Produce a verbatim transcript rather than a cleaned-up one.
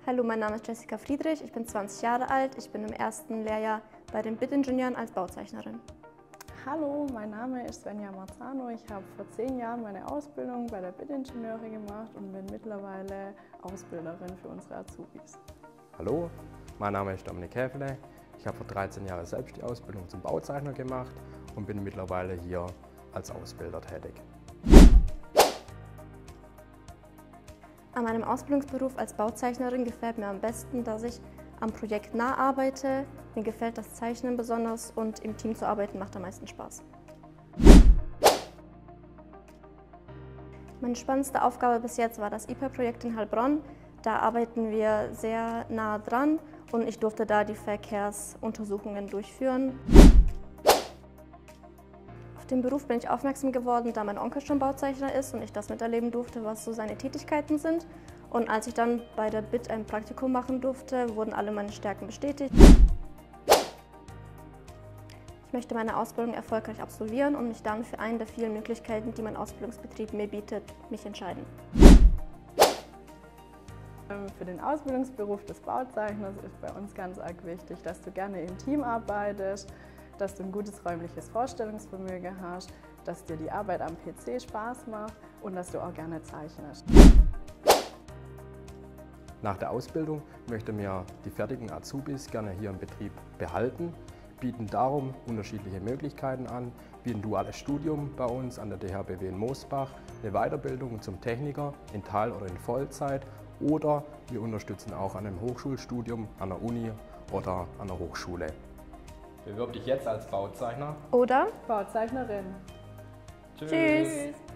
Hallo, mein Name ist Jessica Friedrich, ich bin zwanzig Jahre alt, ich bin im ersten Lehrjahr bei den B I T-Ingenieuren als Bauzeichnerin. Hallo, mein Name ist Svenja Marzano. Ich habe vor zehn Jahren meine Ausbildung bei der B I T-Ingenieure gemacht und bin mittlerweile Ausbilderin für unsere Azubis. Hallo, mein Name ist Dominik Häfele. Ich habe vor dreizehn Jahren selbst die Ausbildung zum Bauzeichner gemacht und bin mittlerweile hier als Ausbilder tätig. An meinem Ausbildungsberuf als Bauzeichnerin gefällt mir am besten, dass ich am Projekt nah arbeite. Mir gefällt das Zeichnen besonders und im Team zu arbeiten macht am meisten Spaß. Meine spannendste Aufgabe bis jetzt war das I P A-Projekt in Heilbronn. Da arbeiten wir sehr nah dran und ich durfte da die Verkehrsuntersuchungen durchführen. Auf den Beruf bin ich aufmerksam geworden, da mein Onkel schon Bauzeichner ist und ich das miterleben durfte, was so seine Tätigkeiten sind. Und als ich dann bei der B I T ein Praktikum machen durfte, wurden alle meine Stärken bestätigt. Ich möchte meine Ausbildung erfolgreich absolvieren und mich dann für eine der vielen Möglichkeiten, die mein Ausbildungsbetrieb mir bietet, mich entscheiden. Für den Ausbildungsberuf des Bauzeichners ist bei uns ganz arg wichtig, dass du gerne im Team arbeitest, dass du ein gutes räumliches Vorstellungsvermögen hast, dass dir die Arbeit am P C Spaß macht und dass du auch gerne zeichnest. Nach der Ausbildung möchten wir die fertigen Azubis gerne hier im Betrieb behalten, bieten darum unterschiedliche Möglichkeiten an, wie ein duales Studium bei uns an der D H B W in Moosbach, eine Weiterbildung zum Techniker in Teil- oder in Vollzeit oder wir unterstützen auch an einem Hochschulstudium an der Uni oder an der Hochschule. Bewirb dich jetzt als Bauzeichner Oder Bauzeichnerin. Tschüss. Tschüss.